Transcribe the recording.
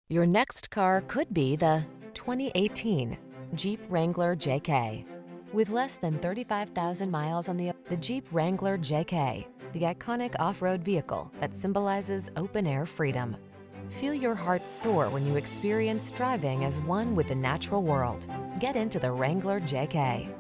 Your next car could be the 2018 Jeep Wrangler JK. With less than 35,000 miles on the Jeep Wrangler JK, the iconic off-road vehicle that symbolizes open-air freedom. Feel your heart soar when you experience driving as one with the natural world. Get into the Wrangler JK.